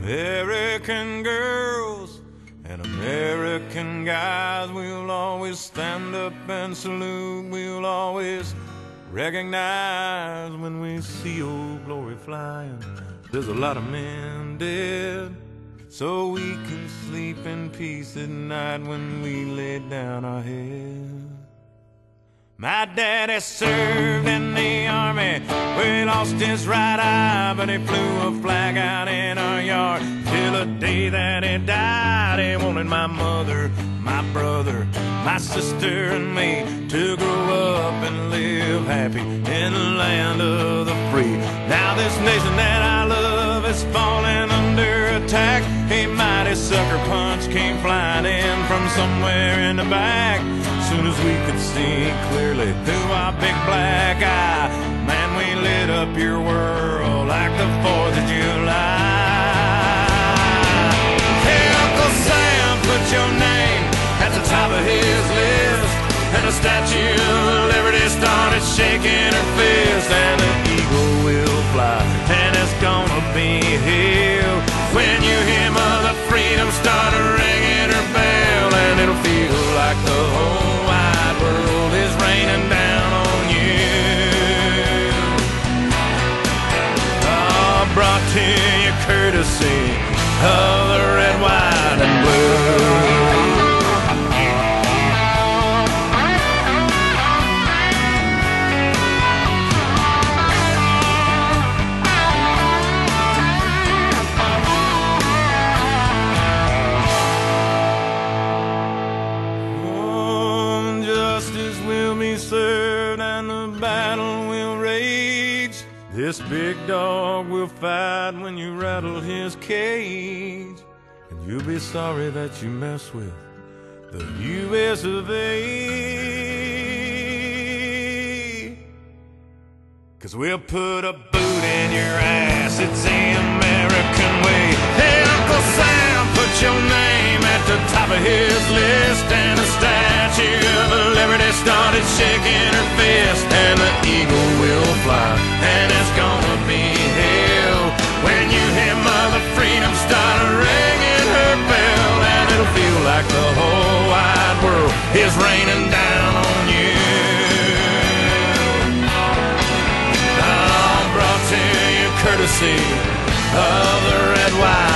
American girls and American guys, we'll always stand up and salute. We'll always recognize when we see Old Glory flying. There's a lot of men dead, so we can sleep in peace at night when we lay down our head. My daddy served in the army, where he lost his right eye, but he flew a flag out in our yard till the day that he died. He wanted my mother, my brother, my sister and me to grow up and live happy in the land of the free. Now this nation that I love is falling under attack. A mighty sucker punch came flying in from somewhere in the back. Soon as we could see clearly through our big black eye, man, we lit up your world like the 4th of July. Hey, Uncle Sam, put your name at the top of his list, and the Statue of Liberty started shaking her fist, and the eagle will fly, and it's gonna be here when you hear Mother Freedom start ringing her bell, and it'll feel like the whole wide world is raining down on you. Oh, brought to you courtesy of the red, white, and blue. Served and the battle will rage. This big dog will fight when you rattle his cage, and you'll be sorry that you mess with the U.S. of A. 'Cause we'll put a boot in your ass, it's the American way. Hey, Uncle Sam, put your name at the top of his list, and the Statue of Liberty started shaking her fist, and the eagle will fly, and it's gonna be hell when you hear Mother Freedom start ringing her bell, and it'll feel like the whole wide world is raining down on you. Oh, brought to you courtesy of the red, white,